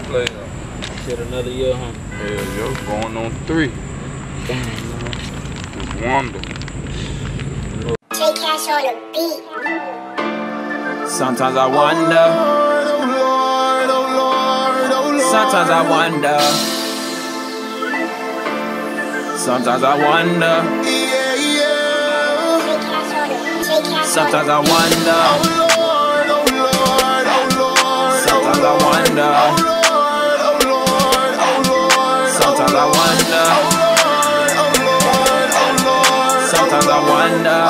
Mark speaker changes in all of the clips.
Speaker 1: player.
Speaker 2: Said another year, huh?
Speaker 1: Hell, yo, going on 3.
Speaker 2: Damn, man.
Speaker 1: It's Wonder.
Speaker 3: Take cash on the beat.
Speaker 4: Sometimes I wonder. Sometimes I wonder. Sometimes I wonder. Sometimes I wonder. Sometimes I wonder. Sometimes I wonder. Sometimes I wonder.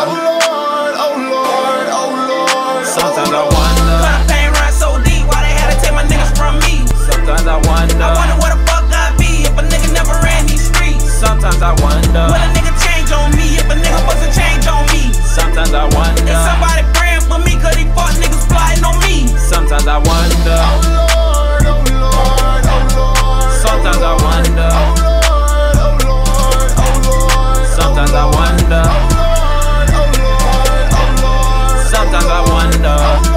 Speaker 4: Sometimes I wonder.
Speaker 5: But the pain run so deep, why they had to take my niggas from me?
Speaker 4: Sometimes I wonder.
Speaker 5: I wonder where the fuck I'd be if a nigga never ran these streets.
Speaker 4: Sometimes I wonder.
Speaker 5: Will a nigga change on me if a nigga wasn't change on me?
Speaker 4: Sometimes I wonder.
Speaker 5: Is somebody praying for me cause these fuck niggas plotting on me?
Speaker 4: Sometimes I wonder. Sometimes I wonder. Sometimes I wonder. Sometimes I wonder.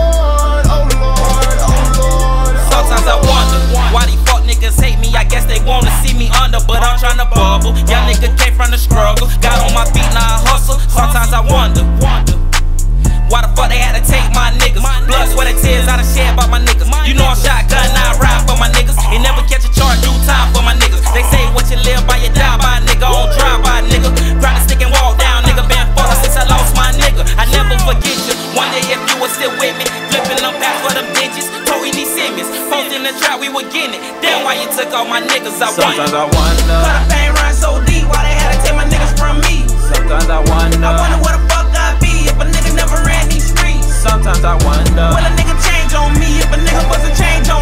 Speaker 5: Sometimes I wonder why these fuck niggas hate me. I guess they wanna see me under, but I'm tryna bubble. Young nigga came from the struggle, got on my feet, now I hustle. Sometimes I wonder why the fuck they had to take my niggas. Blood, sweat, and tears I done shed about my niggas. You know I'm shotgun, now I ride for my niggas. And never catch a charge, do time for my niggas. They say what you live by, you die by, nigga. On drive by, nigga. Grab the stick and walk down, nigga. Been fucked since I lost my nigga. I never forget you. One day if you were still with me, flipping them packs for them digits, toting these Simmons. Posting the trap, we were getting it. Damn, why you took all my niggas? I wonder.
Speaker 4: Sometimes I wonder.
Speaker 5: But the pain run so deep, why they had to take my niggas from me?
Speaker 4: Sometimes I wonder.
Speaker 5: I wonder where the fuck I'd be if a nigga never ran these streets.
Speaker 4: Sometimes I wonder.
Speaker 5: Will a nigga change on me if a nigga wasn't change on